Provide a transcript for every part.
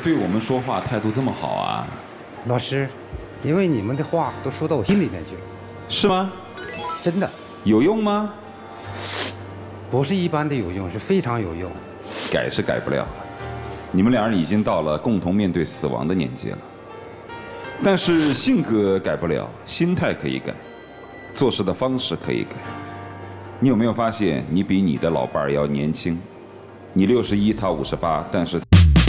对我们说话态度这么好啊？ 老师，因为你们的话都说到我心里面去了。 是吗？ 真的。 有用吗？ 不是一般的有用，是非常有用。 改是改不了，你们两人已经到了共同面对死亡的年纪了。但是性格改不了，心态可以改，做事的方式可以改。你有没有发现，你比你的老伴儿要年轻？你61，他58，但是。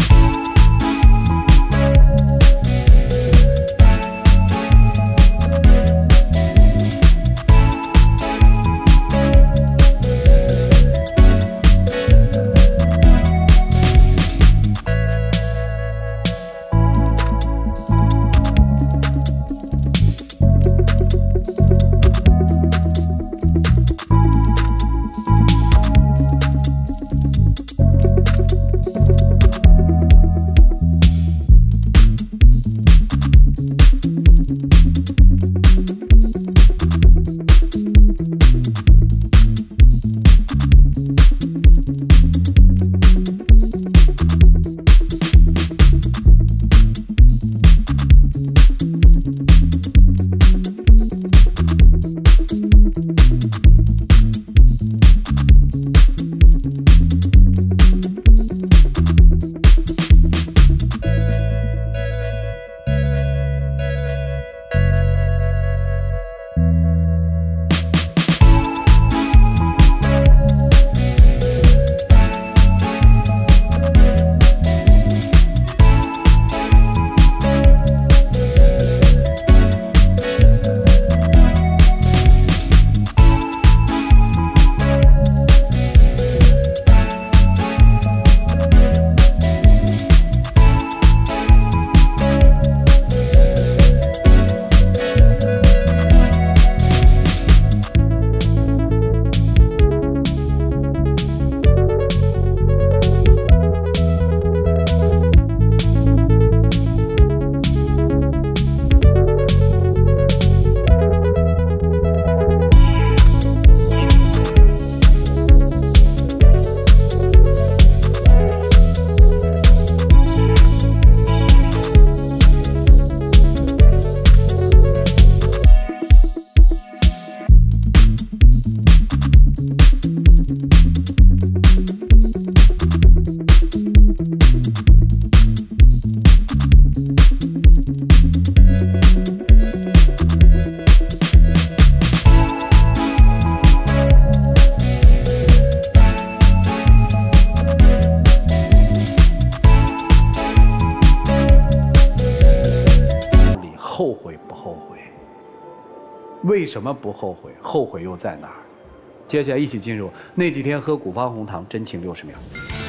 后悔不后悔？为什么不后悔？后悔又在哪儿？接下来一起进入那几天喝古方红糖真情60秒。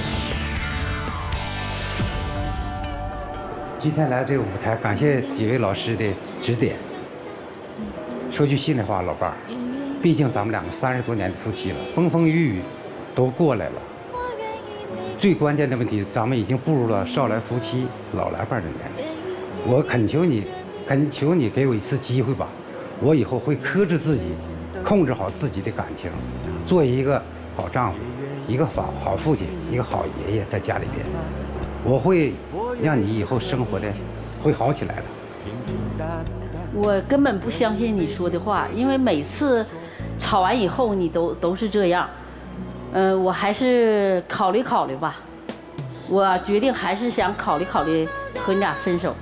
今天来这个舞台，感谢几位老师的指点。说句心里话，老伴儿，毕竟咱们两个30多年的夫妻了，风风雨雨都过来了。最关键的问题，咱们已经步入了少来夫妻老来伴的年龄。我恳求你给我一次机会吧，我以后会克制自己，控制好自己的感情，做一个好丈夫，一个好父亲，一个好爷爷，在家里边，我会让你以后生活的会好起来的。 我根本不相信你说的话，因为每次吵完以后你都是这样。我还是考虑考虑吧。我决定还是想考虑考虑和你俩分手。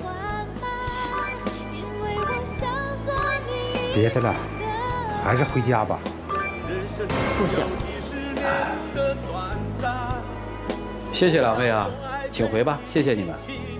别的了，还是回家吧。 不行。 谢谢两位啊，请回吧，谢谢你们。